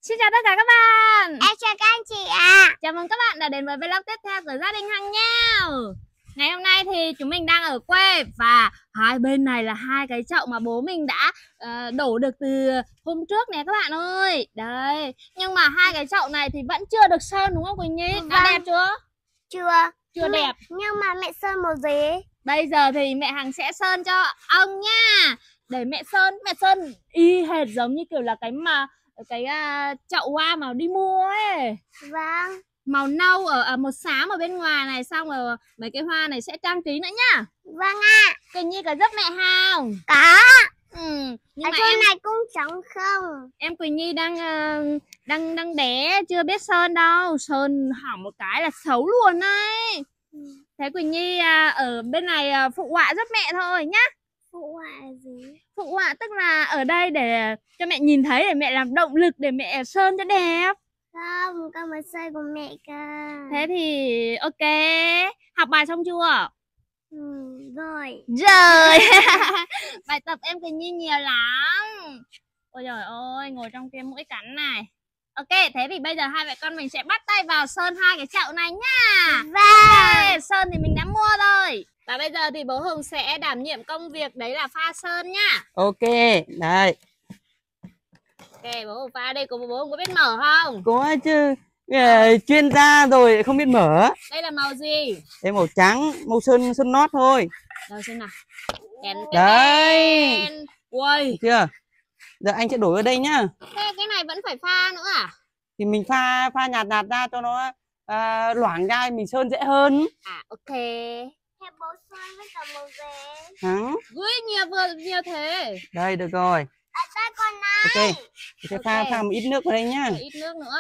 Xin chào tất cả các bạn. Em chào các anh chị ạ. Chào mừng các bạn đã đến với vlog tiếp theo của gia đình Hằng nha. Ngày hôm nay thì chúng mình đang ở quê và hai bên này là hai cái chậu mà bố mình đã đổ được từ hôm trước nè các bạn ơi. Đây, nhưng mà hai cái chậu này thì vẫn chưa được sơn đúng không Quỳnh Nhi? Đã đẹp chưa? Chưa đẹp. Nhưng mà mẹ sơn màu gì? Bây giờ thì mẹ Hằng sẽ sơn cho ông nha. Để mẹ sơn y hệt giống như kiểu là cái chậu hoa mà đi mua ấy. Vâng. Màu nâu màu xám ở bên ngoài này, xong rồi mấy cái hoa này sẽ trang trí nữa nhá. Vâng ạ. Quỳnh Nhi có giúp mẹ không? Có. Nhưng ở mà chỗ này cũng trống không. Em Quỳnh Nhi đang bé chưa biết sơn đâu, sơn hỏng một cái là xấu luôn đấy. Thế Quỳnh Nhi ở bên này phụ họa giúp mẹ thôi nhá. Phụ họa gì? Phụ họa tức là ở đây để cho mẹ nhìn thấy, để mẹ làm động lực để mẹ sơn cho đẹp. Không, con muốn sơn của mẹ cơ. Thế thì ok. Học bài xong chưa? Rồi. Bài tập em Quỳnh Nhi nhiều lắm. Ôi trời ơi, ngồi trong kia mũi cắn này. Ok, thế thì bây giờ hai mẹ con mình sẽ bắt tay vào sơn hai cái chậu này nhá. Vâng. Sơn thì mình đã mua rồi. Và bây giờ thì bố Hùng sẽ đảm nhiệm công việc đấy là pha sơn nhá. Ok, đây. Ok, bố Hùng pha đây, bố Hùng có biết mở không? Có chứ. Chuyên gia rồi không biết mở. Đây là màu gì? Đây màu trắng, màu sơn nót thôi. Đâu xem nào. Đấy. Ui. Chưa? Giờ anh sẽ đổ ở đây nhá. Thế cái này vẫn phải pha nữa à? Thì mình pha nhạt ra cho nó loãng ra, mình sơn dễ hơn. À ok. Thế bố sơn với cả màu gì? Hả? Ui, nhiều thế. Đây được rồi. Ở đây còn này. Ok. Mình sẽ pha một ít nước vào đây nhá. Ít nước nữa.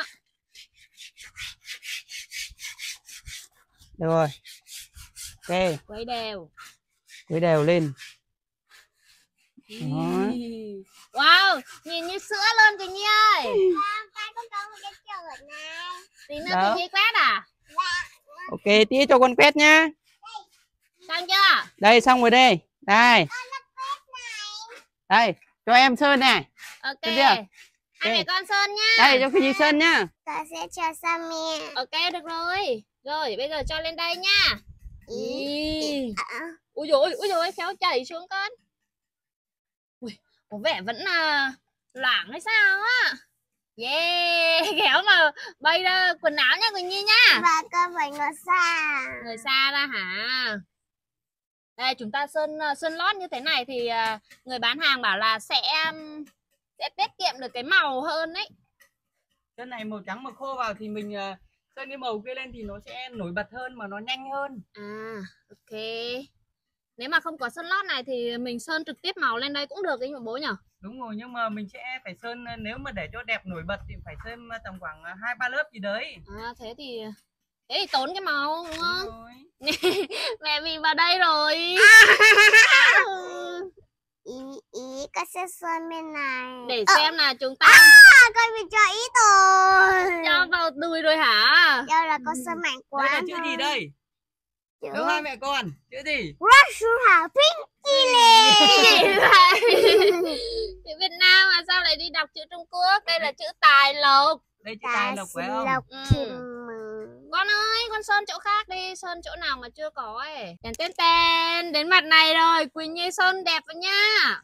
Được rồi. Ok. Quấy đều lên. Đó. Wow, nhìn như sữa luôn Quỳnh Nhi ơi. Con có một cái chậu này. Tí nữa Quỳnh Nhi quét à? Ok, tí cho con quét nhá. Xong chưa? Đây xong rồi đây. Đây. Đây, cho em sơn này. Ok. Hai mẹ con sơn nhá. Đây cho Quỳnh Nhi sơn nhá. Ta sẽ cho sang mẹ. Ok được rồi. Rồi bây giờ cho lên đây nha. Ui dồi, khéo chảy xuống con. Ui, có vẻ vẫn loãng hay sao á. Yeah, khéo mà bay ra quần áo nha Quỳnh Nhi nhá. Và con phải ngồi xa. Người xa ra hả? Đây chúng ta sơn lót như thế này thì người bán hàng bảo là sẽ tiết kiệm được cái màu hơn đấy. Sơn này màu trắng mà khô vào thì mình sơn cái màu kia lên thì nó sẽ nổi bật hơn mà nó nhanh hơn. À ok. Nếu mà không có sơn lót này thì mình sơn trực tiếp màu lên đây cũng được đấy mà bố nhỉ? Đúng rồi, nhưng mà mình sẽ phải sơn, nếu mà để cho đẹp nổi bật thì phải sơn tầm khoảng 2-3 lớp gì đấy. À thế thì tốn cái màu đúng không? Đúng rồi. Mẹ mình vào đây rồi. Ý con sẽ sơn bên này. Để xem là chúng ta con bị cho ít rồi. cho vào đùi rồi hả? Do là con sơn mạnh quá. Đây là chữ gì đây? Chữ hai mẹ con, chữ gì? Rushua Pink Chile. Chữ Việt Nam mà sao lại đi đọc chữ Trung Quốc? Đây là chữ tài lộc. Đây chữ tài lộc phải không? Con ơi, con sơn chỗ khác đi, sơn chỗ nào mà chưa có ấy. Tên đến mặt này rồi, Quỳnh Nhi sơn đẹp rồi nha.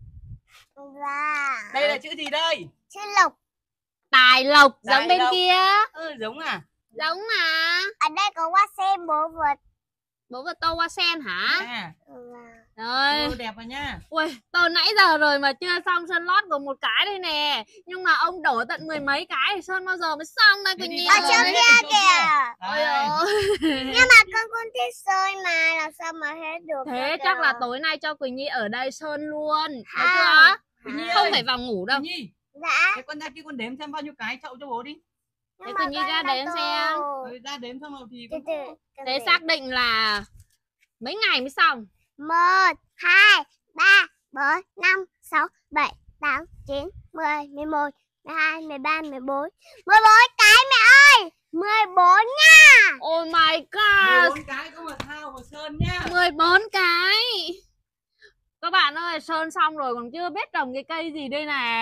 Đây là chữ gì đây? Chữ lộc. Tài lộc, Tài giống bên lộc. kia. Giống à? Giống mà. Ở đây có hoa sen bố vật. Bố vật tô hoa sen hả? Rồi. Đẹp rồi nha. Ui, từ nãy giờ rồi mà chưa xong sơn lót của một cái đây nè. Nhưng mà ông đổ tận 10 mấy cái thì sơn bao giờ mới xong đây Quỳnh Nhi. Ở chỗ kia kìa. Ôi ơi. Nhưng mà con cũng thích sơn mà, làm sao mà hết được. Thế chắc là tối nay cho Quỳnh Nhi ở đây sơn luôn. Được À. chưa? Không phải vào ngủ đâu. Quỳnh Nhi. Dạ. Thế con ra kia con đếm xem bao nhiêu cái chậu cho bố đi. Thế Quỳnh Nhi ra đếm xem. Ra đếm xong rồi thì Thế xác định là mấy ngày mới xong? 1, 2, 3, 4, 5, 6, 7, 8, 9, 10, 11, 12, 13, 14. 14 cái mẹ ơi. 14 nha. Oh my god. 14 cái có mà thao mà sơn nhá. 14 cái. Các bạn ơi, sơn xong rồi còn chưa biết trồng cái cây gì đây nè.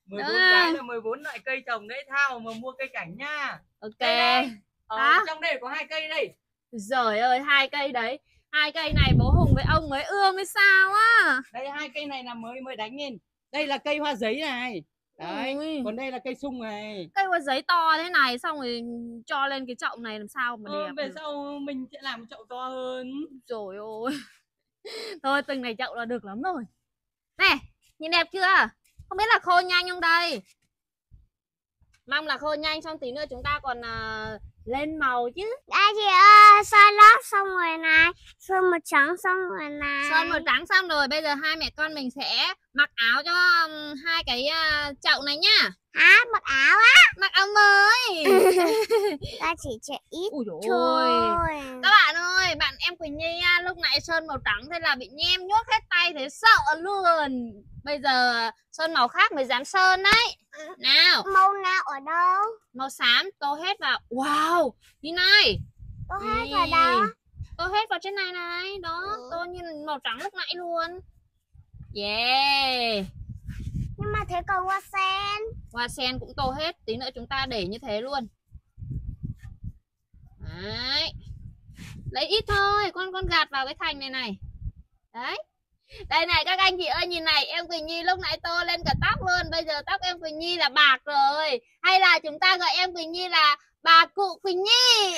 14 Đó. cái là 14 loại cây trồng đấy, Thao mà mua cây cảnh nha. Ok. Đây. Hả? Trong đây có 2 cây đây. Giời ơi, 2 cây đấy. 2 cây này bố Hùng với ông mới ưa mới sao á. Đây 2 cây này là mới đánh lên. Đây là cây hoa giấy này. Đấy, Ui. còn đây là cây sung này. Cây hoa giấy to thế này xong rồi cho lên cái chậu này làm sao mà đẹp Về được. sau mình sẽ làm một chậu to hơn. Trời ơi. Thôi từng này chậu là được lắm rồi. Nè, nhìn đẹp chưa? Không biết là khô nhanh không đây. Mong là khô nhanh, xong tí nữa chúng ta còn lên màu chứ. Đây chị ơi, sơn lót xong rồi này, sơn màu trắng xong rồi này. Sơn màu trắng xong rồi, bây giờ hai mẹ con mình sẽ mặc áo cho hai cái chậu này nhá. Hả, mặc áo á? Mặc áo mới. Ta chỉ chạy ít Ui dồi ôi. thôi. Các bạn ơi, bạn em Quỳnh Nhi lúc nãy sơn màu trắng thế là bị nhem nhuốc hết tay, thế sợ luôn. Bây giờ sơn màu khác mới dám sơn đấy. Nào, Màu nào ở đâu? màu xám tô hết vào. Wow, như này. Tô hết vào đâu? Tô hết vào trên này này. Đó, tô như màu trắng lúc nãy luôn. Yeah. Nhưng mà thế còn hoa sen. Hoa sen cũng tô hết. Tí nữa chúng ta để như thế luôn. Đấy. Lấy ít thôi, con gạt vào cái thành này này. Đấy. Đây này các anh chị ơi, nhìn này, em Quỳnh Nhi lúc nãy tô lên cả tóc luôn. Bây giờ tóc em Quỳnh Nhi là bạc rồi. Hay là chúng ta gọi em Quỳnh Nhi là bà cụ Quỳnh Nhi.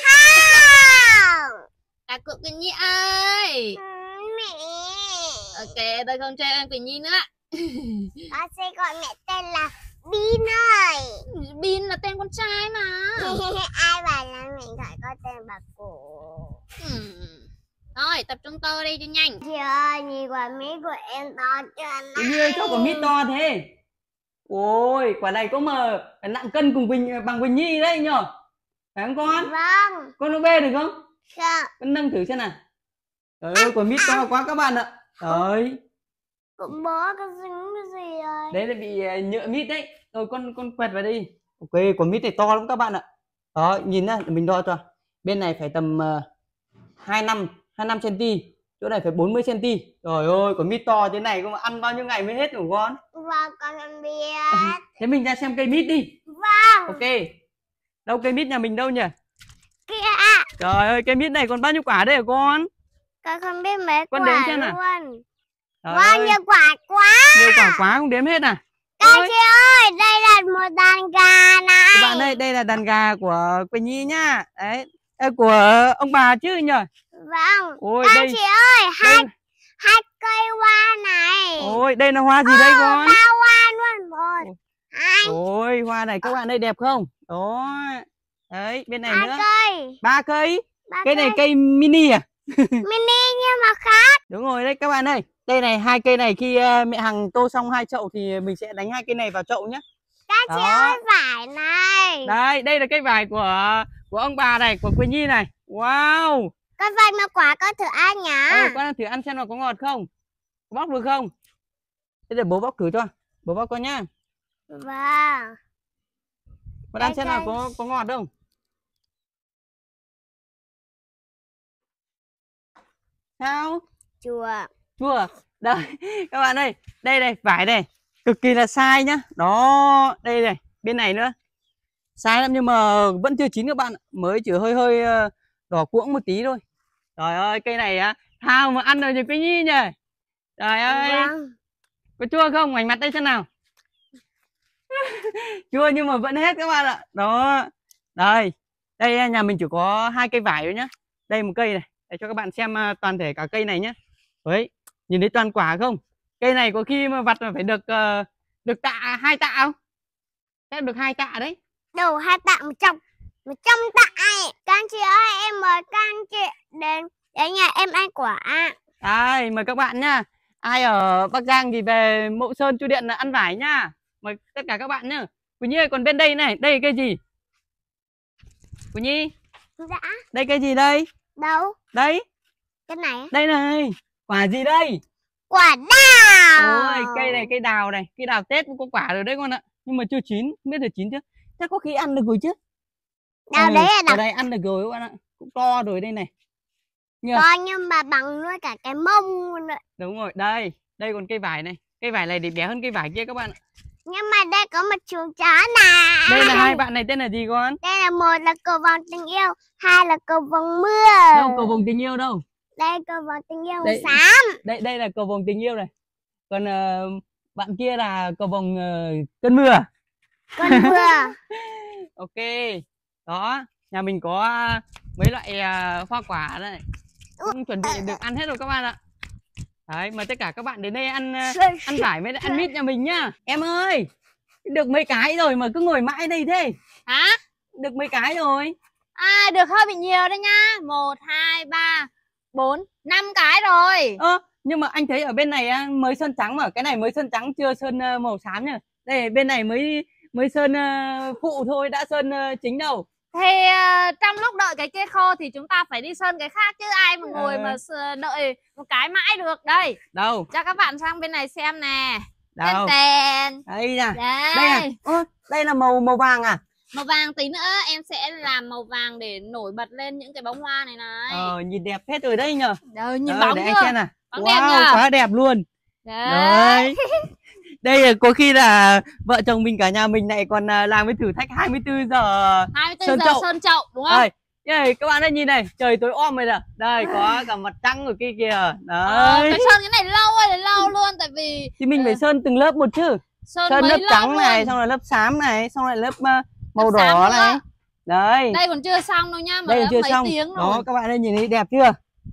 Bà cụ Quỳnh Nhi ơi. Mẹ. Ok, tôi không trêu em Quỳnh Nhi nữa. Con sẽ gọi mẹ tên là Bin ơi. Bin là tên con trai mà. Ai bảo là mình gọi con tên bà cụ. Thôi, tập trung tô đi cho nhanh. Chị ơi, nhìn quả mít của em to chưa Tự nhiên sao quả mít to thế? Ôi, quả này có mà nặng cân cùng bằng Quỳnh Nhi đấy nhở? Phải không con? Vâng. Con nó bê được không? Không. Con nâng thử xem nào. Trời ơi, quả mít to quá các bạn ạ. Đấy. Cũng bố con dính cái gì rồi? Đấy là bị nhựa mít đấy. Rồi con quẹt vào đi. Ok, quả mít này to lắm các bạn ạ. Đó, nhìn nhá, mình đo cho. Bên này phải tầm 25 cm, chỗ này phải 40 cm. Trời ơi, quả mít to thế này mà ăn bao nhiêu ngày mới hết hả con? Vâng, con không biết. Thế mình ra xem cây mít đi. Vâng. Ok. Đâu cây mít nhà mình đâu nhỉ? Kia. Trời ơi, cây mít này còn bao nhiêu quả đây hả con? Con không biết mấy Con quả đếm xem nào. luôn. Trời Vâng, ơi, nhiều quả quá. nhiều quả quá không đếm hết à? Các Ôi, chị ơi, đây là một đàn gà này. các bạn ơi, đây là đàn gà của Quỳnh Nhi nhá. Đấy, của ông bà chứ nhỉ? Vâng. Ôi, Các đây, chị ơi, đây. hai cây hoa này. Ôi, đây là hoa gì đây con? Ba hoa luôn. Một, hai, Ôi, hoa này các bạn ơi đẹp không? Đó. Đấy, bên này hai nữa. cây. 3 cây. Ba Cây này cây. cây mini à? Mini nhưng mà khác. Đúng rồi đấy các bạn ơi. Đây này, 2 cây này khi mẹ Hằng tô xong 2 chậu thì mình sẽ đánh 2 cây này vào chậu nhé. Các chị Đó. ơi, vải này. Đây, đây là cây vải của ông bà này, của Quỳnh Nhi này. Wow. Con vải mà quả con thử ăn nhá. Con thử ăn xem nó có ngọt không? Có bóc được không? Thế để bố bóc thử cho. Bố bóc con nhá. Vâng. Con ăn Đây, xem nào đây. có ngọt không? Sao? Chùa. Chua. Đây, các bạn ơi, đây này, vải này, cực kỳ là sai nhá. Đó, đây này, bên này nữa. Sai lắm nhưng mà vẫn chưa chín các bạn, mới chỉ hơi hơi đỏ cuỗng một tí thôi. Trời ơi, cây này á, Thao mà ăn được như cái Nhi nhỉ. Trời ơi, Vâng. có chua không? Ngoảnh mặt đây xem nào. Chua nhưng mà vẫn hết các bạn ạ. Đó. Đây. Đây nhà mình chỉ có 2 cây vải thôi nhá. Đây một cây này, để cho các bạn xem toàn thể cả cây này nhá. Đấy, nhìn thấy toàn quả không? Cây này có khi mà vặt là phải được 2 tạ không? Chắc được 2 tạ đấy. Đủ 2 tạ 100 tạ. Các anh chị ơi, em mời các anh chị đến nhà em ăn quả. Đây, mời các bạn nhá. Ai ở Bắc Giang thì về Mậu Sơn Chu Điện là ăn vải nhá. Mời tất cả các bạn nhá. Quỳnh Nhi ơi, còn bên đây này, đây là cây gì? Quỳnh Nhi, Dạ. đây cây gì đây? Đâu? Đây, Cái này. đây này. Quả gì đây? Quả đào. Ôi, cây này cây đào này, cây đào Tết cũng có quả rồi đấy con ạ. Nhưng mà chưa chín, không biết là chín chưa. Chắc có khi ăn được rồi chứ. Đào đấy là ở đây ăn được rồi các bạn ạ. Cũng to rồi đây này. to nhưng mà bằng luôn cả cái mông luôn đấy. Đúng rồi, đây, đây còn cây vải này. Cây vải này thì bé hơn cây vải kia các bạn ạ. Nhưng mà đây có một chú chó này. Đây là hai bạn này tên là gì con? Đây là một là cầu vồng tình yêu, hai là cầu vồng mưa. Đâu, cầu vồng tình yêu đâu? Đây cầu vồng tình yêu màu Đây. xám. Đây là cầu vồng tình yêu này. Còn bạn kia là cầu vồng cơn mưa. Con mưa. Ok. Đó, nhà mình có mấy loại hoa quả đây. Cũng chuẩn bị được ăn hết rồi các bạn ạ. Đấy, mời tất cả các bạn đến đây ăn vải với ăn mít nhà mình nhá. Em ơi, được mấy cái rồi mà cứ ngồi mãi đây thế. Hả? Được mấy cái rồi. À, được hơi bị nhiều đấy nhá. 1, 2, 3, 4, 5 cái rồi. Nhưng mà anh thấy ở bên này mới sơn trắng mà cái này mới sơn trắng chưa sơn màu xám nhá. Đây bên này mới sơn phụ thôi, đã sơn chính đâu. Thì trong lúc đợi cái kia khô thì chúng ta phải đi sơn cái khác chứ ai mà ngồi mà đợi một cái mãi được. Đây. Đâu? Cho các bạn sang bên này xem nè. Đâu? Tên. Đây nè. Đây. Đây à? Đây là màu vàng à? Màu vàng tí nữa em sẽ làm màu vàng để nổi bật lên những cái bông hoa này này. Nhìn đẹp hết rồi đây nhờ. Đâu, nhìn bóng để chưa? anh xem nào. Bóng đẹp Wow, nhờ? quá đẹp luôn. Đấy. Đây là có khi là vợ chồng mình cả nhà mình lại còn làm cái thử thách 24 giờ 24 sơn giờ chậu. sơn chậu đúng không? Đây, các bạn ơi nhìn này, trời tối om rồi nè. Đây có cả mặt trăng ở kia kìa. Đấy. Phải sơn cái này lâu ơi là lâu luôn tại vì Thì mình phải sơn từng lớp một chứ. Sơn lớp trắng luôn. này, xong rồi lớp xám này, xong rồi lớp màu Lớp đỏ xám này. nữa. Đấy. Đây còn chưa xong đâu nha, mà Đây đã chưa mấy xong. tiếng rồi. Đó các bạn ơi nhìn thấy đẹp chưa?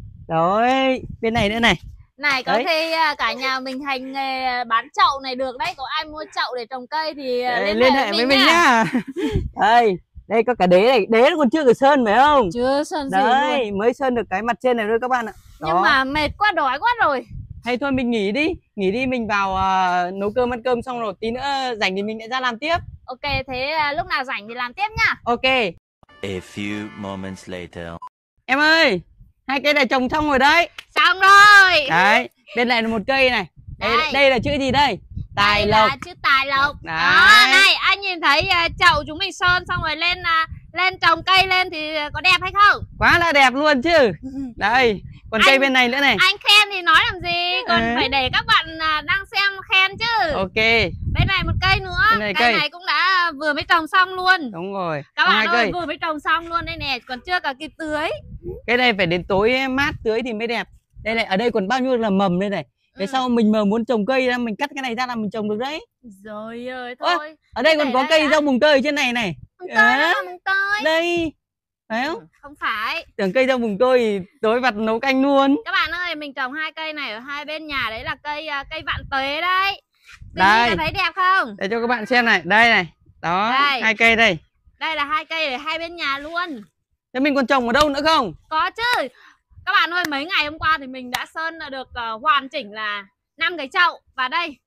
Đấy, bên này nữa này. Này có Đấy. khi cả nhà mình hành nghề bán chậu này được đấy. Có ai mua chậu để trồng cây thì Liên hệ với mình nhá. Đây, đây có cả đế này, đế còn chưa được sơn phải không? Chưa sơn gì Đấy, luôn. mới sơn được cái mặt trên này thôi các bạn ạ. Đó. Nhưng mà mệt quá, đói quá rồi. Hay thôi mình nghỉ đi mình vào nấu cơm ăn cơm xong rồi tí nữa rảnh thì mình lại ra làm tiếp. Ok, thế lúc nào rảnh thì làm tiếp nhá. Ok. A few moments later. Em ơi, hai cây này trồng xong rồi đấy. Xong rồi. Đấy, bên này là một cây này. Đây là chữ gì đây? Tài đây lộc. Là chữ tài lộc. Đấy. Đó, này anh nhìn thấy chậu chúng mình sơn xong rồi lên trồng cây lên thì có đẹp hay không? Quá là đẹp luôn chứ. Đây, còn cây bên này nữa này. Anh khen thì nói làm gì, còn phải để các bạn đang xem khen chứ. Ok. Bên này một cây nữa. Cây này cũng đã vừa mới trồng xong luôn. Đúng rồi. Các bạn ơi, cây. vừa mới trồng xong luôn đây nè, còn chưa cả kịp tưới. Cái này phải đến tối mát tưới thì mới đẹp. Đây này, ở đây còn bao nhiêu là mầm đây này. Thế sau mình mà muốn trồng cây ra, mình cắt cái này ra là mình trồng được đấy. Rồi ơi, thôi. Ở đây còn có cây rau mùng tơi ở trên này này. Mùng tơi, đó là mùng tơi. Đây. Phải không? Không phải. Tưởng cây rau mùng tơi thì tối vặt nấu canh luôn. Các bạn ơi, mình trồng hai cây này ở hai bên nhà, đấy là cây vạn tuế đấy. Đây. Thấy đẹp không? Để cho các bạn xem này, đây này. Đó, đây. hai cây đây. Đây là hai cây ở hai bên nhà luôn. Thế mình còn trồng ở đâu nữa không? Có chứ. Các bạn ơi, mấy ngày hôm qua thì mình đã sơn được hoàn chỉnh là 5 cái chậu. Và đây,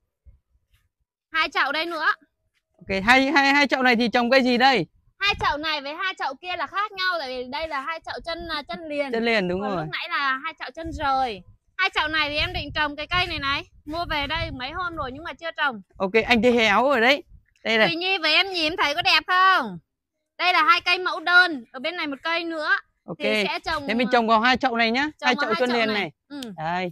2 chậu đây nữa. Ok, hai chậu này thì trồng cây gì đây? 2 chậu này với 2 chậu kia là khác nhau, tại vì đây là 2 chậu chân liền. Chân liền đúng còn rồi. lúc nãy là 2 chậu chân rời. 2 chậu này thì em định trồng cái cây này này, mua về đây mấy hôm rồi nhưng mà chưa trồng. Ok, anh thấy héo rồi đấy. Đây này. Tùy Nhi với em nhìn thấy có đẹp không? Đây là 2 cây mẫu đơn, ở bên này một cây nữa. Ok. Thì sẽ trồng. Thế mình trồng vào 2 chậu này nhá. 2 chậu chân liền này. Đây.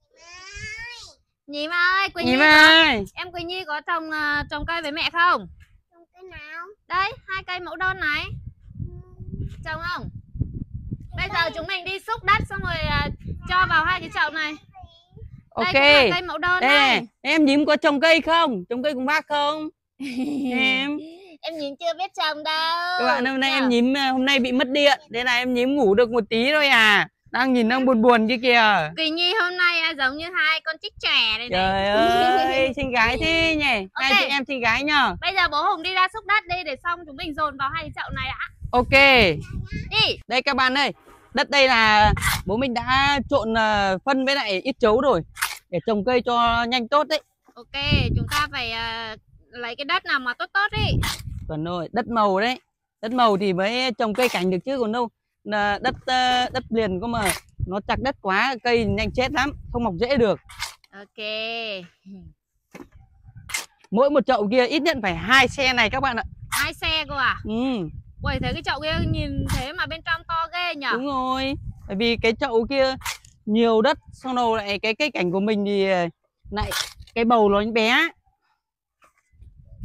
Nhím ơi, Quỳnh Nhím Nhi ơi. em Quỳnh Nhi có trồng cây với mẹ không? Trồng cây nào? Đây, 2 cây mẫu đơn này. Trồng không? Bây giờ chúng mình đi xúc đất xong rồi cho vào 2 cái chậu này. Ok. Đây cũng là cây mẫu đơn này. Em Nhím có trồng cây không? Trồng cây cùng bác không? Em Nhím chưa biết trồng đâu. Các bạn hôm nay em Nhím hôm nay bị mất điện. Thế là em Nhím ngủ được một tí thôi à. Đang buồn buồn kia kìa. Quỳnh Nhi hôm nay giống như 2 con chích trẻ này. Trời ơi, xinh gái thế nhỉ. Okay. 2 chị em xinh gái nhờ. Bây giờ bố Hùng đi ra xúc đất đi để xong chúng mình dồn vào 2 cái chậu này đã. Ok. Đi. Đây các bạn ơi. Đất đây là bố mình đã trộn phân với lại ít chấu rồi để trồng cây cho nhanh tốt đấy. Ok, chúng ta phải lấy cái đất nào mà tốt tốt đi. Còn rồi, đất màu đấy. Đất màu thì mới trồng cây cảnh được chứ còn đâu. Đất liền có mà nó chặt đất quá cây nhanh chết lắm, không mọc rễ được. Ok. Mỗi một chậu kia ít nhất phải 2 xe này các bạn ạ. 2 xe cơ à? Ui, thấy cái chậu kia nhìn thế mà bên trong to ghê nhỉ? Đúng rồi. Bởi vì cái chậu kia nhiều đất, xong đầu lại cái cây cảnh của mình thì lại cái bầu nó bé.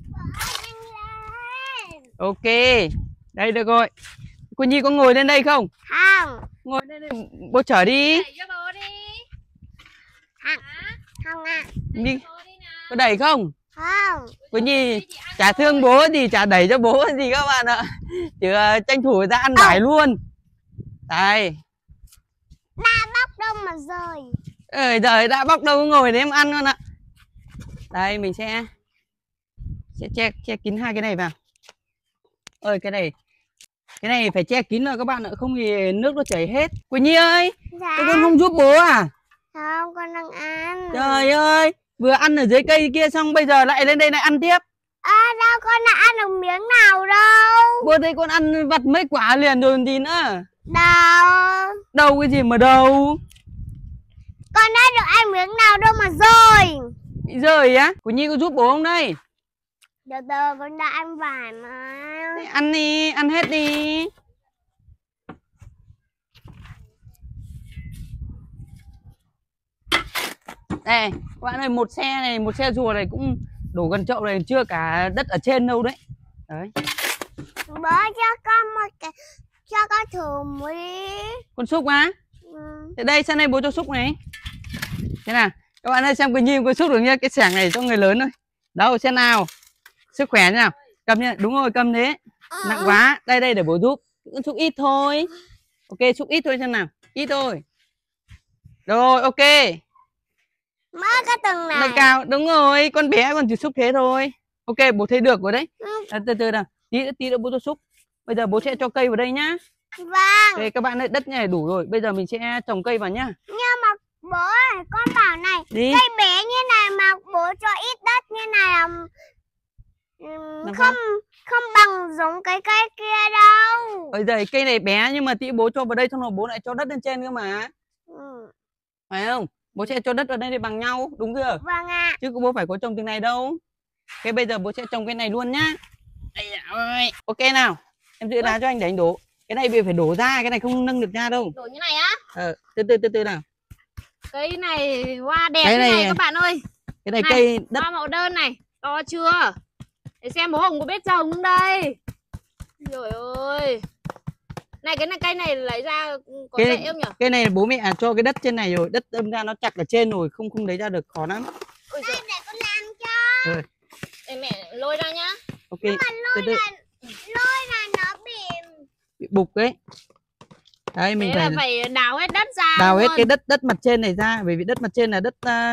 Ok. Đây được rồi. Quỳnh Nhi có ngồi lên đây không? Không. Ngồi lên đây, bố chở đi. Đẩy cho bố đi. Không. Không ạ. Đi. Bố đi nào. Có đẩy không? Không. Quỳnh Nhi chả thương bố gì, chả đẩy cho bố gì các bạn ạ. Chỉ tranh thủ ra ăn vải luôn. Đây. Đã bóc đâu mà rơi. Trời đã bóc đâu ngồi để em ăn luôn ạ. Đây mình sẽ che kín hai cái này vào. Ơi cái này phải che kín rồi các bạn ạ, không thì nước nó chảy hết. Quỳnh Nhi ơi, Dạ. các con không giúp bố à? Không, con đang ăn. Trời ơi, vừa ăn ở dưới cây kia xong bây giờ lại lên đây lại ăn tiếp. Đâu con đã ăn được miếng nào đâu. Bố thấy con ăn vặt mấy quả liền rồi còn gì nữa. Đâu. Đâu cái gì mà đâu. Con đã được ăn miếng nào đâu mà rơi. Bị rơi á? Quỳnh Nhi có giúp bố không đây? Từ từ con đã ăn vải mà. Thế ăn đi, ăn hết đi. Đây, các bạn ơi, một xe rùa này cũng đổ gần chậu này, chưa cả đất ở trên đâu đấy. Đấy. Bố cho con một cái, cho con thử một đi. Con xúc á? Thế đây, sang đây bố cho xúc này. Thế nào, các bạn ơi xem Quỳnh Nhi có xúc được nhá, cái xẻng này cho người lớn thôi. Đâu, xem nào. Sức khỏe nhá. Cầm nhá, đúng rồi, cầm thế. Nặng quá, đây để bố giúp. Cứ xúc ít thôi. Ok, xúc ít thôi xem nào. Ít thôi. Rồi, ok. Mất cái từng này. Nâng cao, đúng rồi, con bé còn chỉ xúc thế thôi. Ok, bố thấy được rồi đấy. Từ từ nào, tí nữa bố cho xúc. Bây giờ bố sẽ cho cây vào đây nhá. Vâng. Ok, các bạn ơi, đất này đủ rồi. Bây giờ mình sẽ trồng cây vào nhá. Nhưng mà bố ơi, con bảo này, Đi. cây bé như này mà bố cho ít đất như này là Làm không không bằng giống cái cây kia đâu. Bây giờ cây này bé nhưng mà tí bố cho vào đây xong rồi bố lại cho đất lên trên cơ mà. Phải không? Bố sẽ cho đất vào đây để bằng nhau, đúng chưa? Vâng ạ. Chứ bố phải có trồng từng này đâu. Cái bây giờ bố sẽ trồng cái này luôn nhá. Ơi. Ok nào. Em giữ đá cho anh để anh đổ. Cái này bị phải đổ ra, cái này không nâng được ra đâu. Đổ như này á? Từ nào. Cây này hoa đẹp Cái như này này- các bạn ơi. Cái này Này, cây đất. Hoa màu đơn này, to chưa? Để xem bố Hồng có biết trồng không đây. Trời ơi. Này cái này cây này lấy ra có Cái- dễ không nhỉ? Cái này bố mẹ cho cái đất trên này rồi, đất đâm ra nó chặt ở trên rồi, không lấy ra được, khó lắm. Ôi giời. Để con làm cho. Rồi, Để mẹ lôi ra nhá. ok. Mà Từ từ lôi là nó bị bục đấy. Đấy mình Thế là phải phải đào hết đất ra đào hết luôn. cái đất mặt trên này ra, bởi vì đất mặt trên là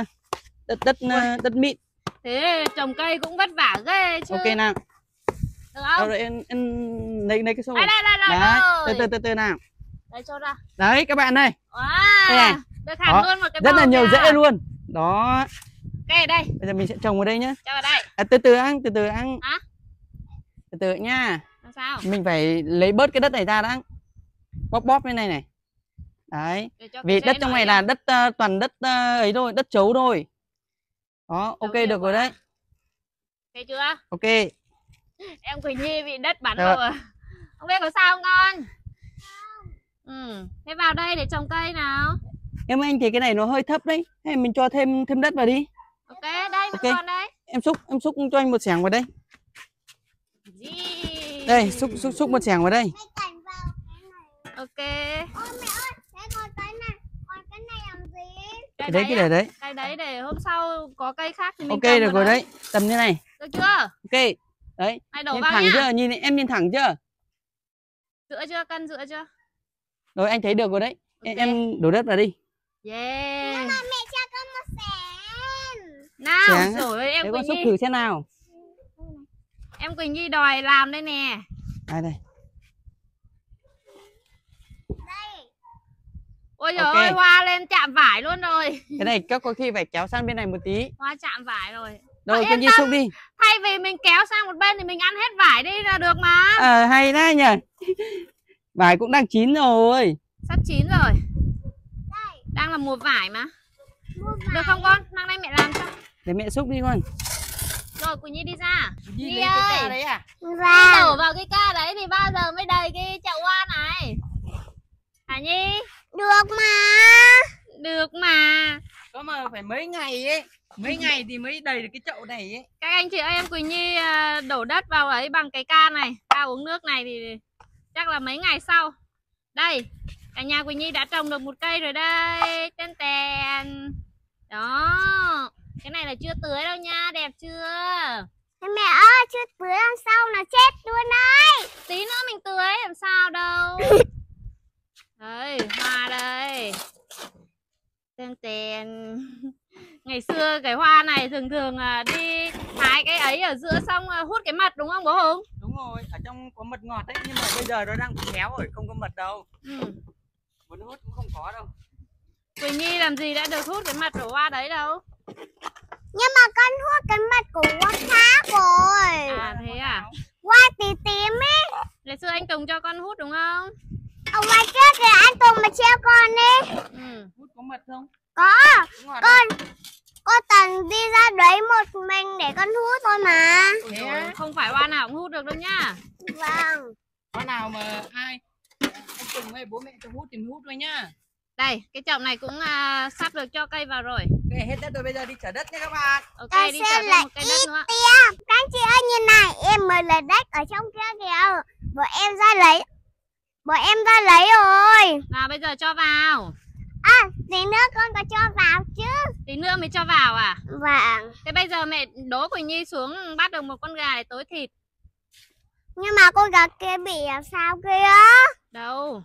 đất mịn. Thế trồng cây cũng vất vả ghê chứ. Ok nào. Được không? Rồi em lấy cái xô. Đây Đấy, rồi. từ nào. Đây cho ra. Đấy các bạn ơi. Wow. Đây này. Được hẳn Đó, luôn một cái rất là bầu nhiều kìa. rễ luôn. Đó. Cây ở đây, Bây giờ mình sẽ trồng vào đây nhá. cho vào đây. Từ từ ăn. Hả? Từ từ nha. Làm sao? Mình phải lấy bớt cái đất này ra đã. Bóp bên này này. Đấy. Để cho Vì cái đất rễ trong nổi này ra. là đất toàn đất ấy thôi, đất chấu thôi. Đó, ok nhiều được rồi quá. đấy. Thấy chưa? Ok. Em Quỳnh Nhi bị đất bắn Được. rồi. Không biết có sao không con? Thế vào đây để trồng cây nào. Em ơi, anh thấy cái này nó hơi thấp đấy. Hay mình cho thêm đất vào đi. Ok, đây Ok. vẫn còn đây. Em xúc cho anh một xẻng vào đây. Gì? Đây, xúc một xẻng vào đây. Cái cành vào cái này. Ok. Ôi mẹ ơi, thế còn cái này làm gì? Cái đấy á, cái để đấy. Cây đấy để hôm sau có cây khác thì mình Ok trồng được vào rồi đấy. Tầm như này. Được chưa? Ok. Đấy. Này đổ Nhìn vào thẳng nhá. chưa? Em nhìn thẳng chưa? Dựa chưa? Cân dựa chưa? Rồi anh thấy được rồi đấy. Ok. Em đổ đất vào đi. Yeah. Mà mẹ cho con một xẻng. Nào, Sáng. rồi em Để con Quỳnh xúc Nhi. thử xem nào. Em Quỳnh Nhi đòi làm đây nè. Đây. Đây. Ôi giời Ok. ơi, hoa lên chạm vải luôn rồi. Cái này các có khi phải kéo sang bên này một tí. Hoa chạm vải rồi. Rồi Yên Quỳnh Nhi tâm. xúc đi. Thay vì mình kéo sang một bên thì mình ăn hết vải đi là được mà. Hay đấy nhỉ. Vải cũng đang chín rồi. Sắp chín rồi. Đây. Đang là mùa vải mà. Mua Được vải. không con? Mang đây mẹ làm cho. Để mẹ xúc đi con. Rồi Quỳnh Nhi đi ra. Nhi Nhi lấy cái ơi. ca đấy à? Đi Vâng. đổ vào cái ca đấy thì bao giờ mới đầy cái chậu hoa này. Hả Nhi? Được mà. Được mà. Có mà phải phải mấy ngày ấy, mấy ngày thì mới đầy được cái chậu này ấy. Các anh chị ơi, em Quỳnh Nhi đổ đất vào ấy bằng cái can này, ca uống nước này thì chắc là mấy ngày sau. Đây, cả nhà Quỳnh Nhi đã trồng được một cây rồi đây. Tên tèn. Đó. Cái này là chưa tưới đâu nha, đẹp chưa? Mẹ ơi, chưa tưới làm sao là chết luôn đấy. Tí nữa mình tưới làm sao đâu. Đây, hoa đây. Tên tèn. Ngày xưa cái hoa này thường thường đi hái cái ấy ở giữa xong hút cái mật đúng không bố Hùng? Đúng rồi, ở trong có mật ngọt đấy, nhưng mà bây giờ nó đang bị héo rồi, không có mật đâu. Muốn hút cũng không có đâu. Quỳnh Nhi làm gì đã được hút cái mật của hoa đấy đâu. Nhưng mà con hút cái mật của hoa khác rồi. À thế à? Hoa tím tím ấy. Ngày xưa anh Tùng cho con hút đúng không? Ở ngoài trước kìa, anh Tùng mà treo con đi. Hút có mật không? Có. Ngọt Con Tần đi ra đấy một mình để con hút thôi mà. Thế à? Không phải hoa nào cũng hút được đâu nhá. Vâng. Hoa nào mà ai anh Tùng hay bố mẹ cho hút thì mới hút thôi nhá. Đây, cái chậu này cũng sắp được cho cây vào rồi. Ok, hết đất rồi, bây giờ đi chở đất nha các bạn. Ok, Con đi sẽ chở thêm lấy một cây đất nữa. Tia. Các anh chị ơi nhìn này, em mới lấy đất ở trong kia kìa. Bọn em ra lấy rồi. Nào bây giờ cho vào. À, tí nữa con có cho vào chứ. Tí nữa mới cho vào à? Vâng. Thế bây giờ mẹ đố Quỳnh Nhi xuống bắt được một con gà để tối thịt. Nhưng mà con gà kia bị làm sao kia? Đâu?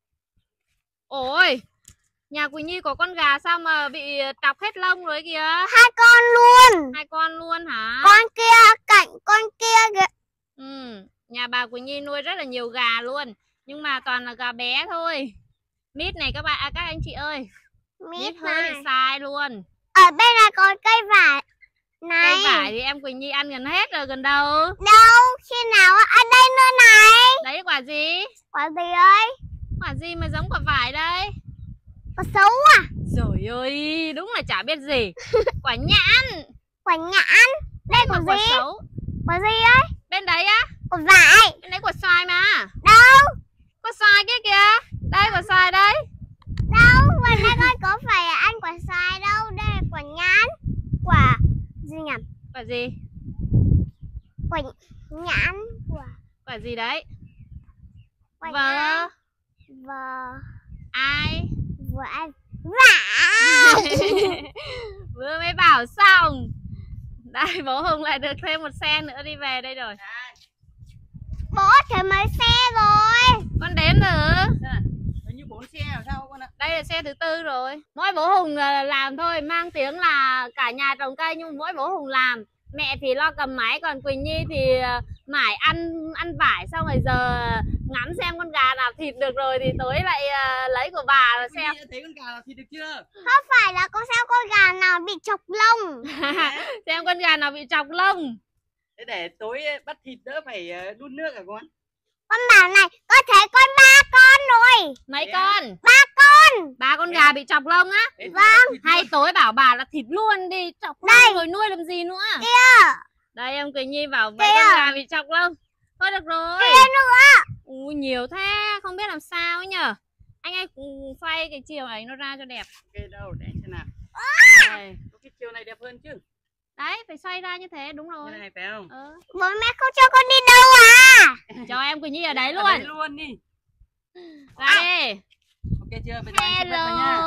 Ôi, nhà Quỳnh Nhi có con gà sao mà bị trọc hết lông rồi kìa. 2 con luôn. 2 con luôn hả? Con kia cạnh con kia kìa. Nhà bà Quỳnh Nhi nuôi rất là nhiều gà luôn, nhưng mà toàn là gà bé thôi. Mít này các bạn, các anh chị ơi. Mít hơi bị sai luôn. Ở bên này có cây vải này. Cây vải thì em Quỳnh Nhi ăn gần hết rồi, gần đâu. Đâu, khi nào ở đây nữa này. Đấy quả gì? Quả gì ơi? Quả gì mà giống quả vải đây? Quả xấu à? Trời ơi, đúng là chả biết gì. Quả nhãn. Quả nhãn. Đây mà quả quả gì? xấu. Quả gì ấy? Bên đấy á? Quả vải. Bên đấy quả xoài mà. Đâu? Quả xoài kia kìa. Đây quả xoài đây. Đâu, mà đây con có phải ăn quả xoài đâu. Đây là quả nhãn. Quả gì nhỉ? Quả gì? Quả nhãn. Quả gì đấy? Quả Vợ. nhãn. Vợ. Ai? Vợ ăn vải. Vừa mới bảo xong. Đây bố Hùng lại được thêm một xe nữa đi về đây rồi. Bố thấy mấy xe rồi. Con đếm thử. Hình như 4 xe làm sao con ạ? Đây là xe thứ 4 rồi. Mỗi bố Hùng làm thôi, mang tiếng là cả nhà trồng cây, nhưng mỗi bố Hùng làm. Mẹ thì lo cầm máy, còn Quỳnh Nhi thì mải ăn vải, xong rồi giờ ngắm xem con gà nào thịt được rồi thì tối lại lấy của bà và xem. Thấy con gà nào thịt được chưa? Không phải là con xem con gà nào bị chọc lông. Xem con gà nào bị chọc lông. Thế để tối bắt thịt đỡ phải đun nước hả con? Con bảo này, con thấy con 3 con rồi. Mấy con? 3 con. 3 con gà bị chọc lông á? Vâng. Hay tối bảo bà là thịt luôn đi, chọc lông rồi nuôi làm gì nữa. Kia. Đây em Quỳnh Nhi bảo mấy con gà bị chọc lông. Thôi được rồi. Kia nữa. Ui nhiều thế, không biết làm sao ấy nhở. Anh ơi xoay cái chiều ấy nó ra cho đẹp. Ok đâu, để xem nào. Đây. Có cái chiều này đẹp hơn chứ? Đấy, phải xoay ra như thế, đúng rồi. Cái này phải không? Bố mẹ không cho con đi đâu à? Cho em Quỳnh Nhi ở đấy Ở đấy luôn. luôn đi. Ra đi. Ok chưa? Bây giờ anh sẽ bắt vào nha.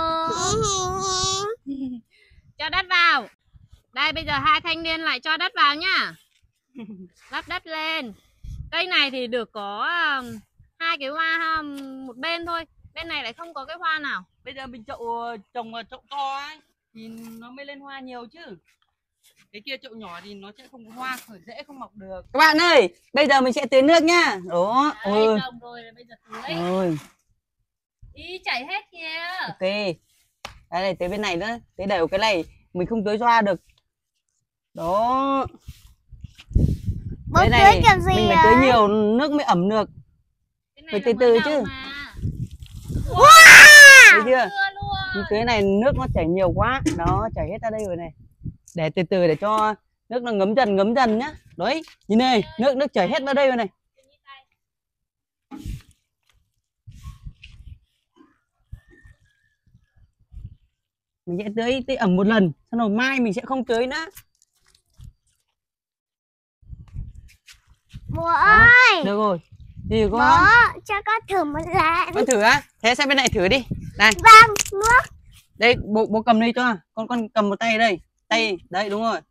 Cho đất vào. Đây bây giờ hai thanh niên lại cho đất vào nhá. Lắp đất lên. Cây này thì được có 2 cái hoa một bên thôi. Bên này lại không có cái hoa nào. Bây giờ mình trồng chậu to ấy thì nó mới lên hoa nhiều chứ. Cái kia chậu nhỏ thì nó sẽ không có hoa, khởi rễ không mọc được. Các bạn ơi, bây giờ mình sẽ tưới nước nhá. Đó. Đây, trồng rồi bây giờ tưới. Rồi. Ý chảy hết kìa. Ok. Đây này, tưới bên này nữa. Tưới đều cái này mình không tưới xoa được. Đó. Bố Đây tưới này, kiểu gì mình phải tưới nhiều nước mới ẩm được. Cái Phải này từ là từ mới chứ. đầu mà. Thấy chưa? Chưa luôn. Cái này nước nó chảy nhiều quá. Đó, chảy hết ra đây rồi này. Để từ từ để cho nước nó ngấm dần nhá. Đấy, nhìn này, nước chảy hết ra đây rồi này. Mình sẽ tưới ẩm một lần, xong rồi mai mình sẽ không tưới nữa. Bố Đó, ơi, được rồi. Gì bố con? cho con thử một lần. Con thử á? Thế sang bên này thử đi. Này, Vâng, nước. đây bố cầm đây cho. Con cầm một tay đây. Tay, đây đúng rồi.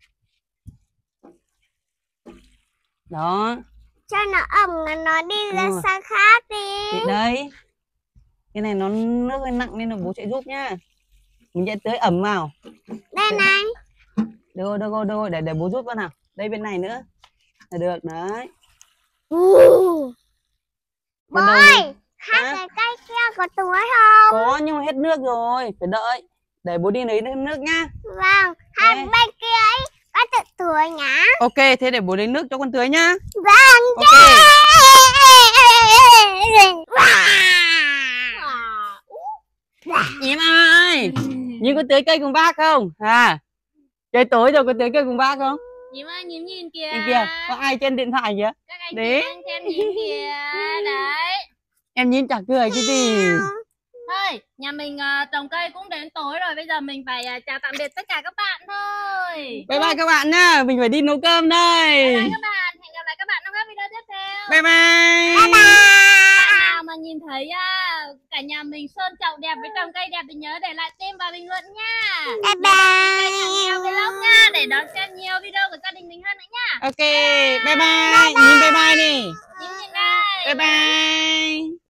Đó, Cho nó ẩm là nó đi ra Ừ. sang khác đi. thì đây. Cái này nó nước hơi nặng nên là bố sẽ giúp nhá. Mình sẽ tưới ẩm vào. Đây này. Được rồi, để bố giúp con nào. Đây bên này nữa. Là được đấy. Bố Lần đầu ơi, mình- hai Hả? cái cây kia có túi không? Có nhưng mà hết nước rồi, phải đợi. Để bố đi lấy nước nhá. Vâng, hai Đây. bên kia ấy có tự túi nhá. Ok, thế để bố lấy nước cho con tưới nhá. Vâng. Ok. Em ơi, nhưng có tưới cây cùng bác không? À, trời tối rồi có tưới cây cùng bác không? Nhím ơi, nhím nhìn kìa. Nhìn kìa, có ai trên điện thoại kìa? Các anh Đấy. chị đang xem nhím kìa. Đấy. Em nhìn chả cười cái gì. Thôi, nhà mình trồng cây cũng đến tối rồi. Bây giờ mình phải chào tạm biệt tất cả các bạn thôi. Bye bye các bạn nhá, mình phải đi nấu cơm đây. Bye bye các bạn. Hẹn gặp lại các bạn trong các video tiếp theo. Bye bye. Bye bye. Bạn nào mà nhìn thấy cả nhà mình sơn chậu đẹp với trồng cây đẹp thì nhớ để lại tim và bình luận nha. Bye Kênh Hàng Nghèo bye. Vlog nha, để đón xem nhiều video của gia đình mình hơn nữa nha. Ok, bye bye. Nhìn bye bye đi. Nhìn đây. Bye bye.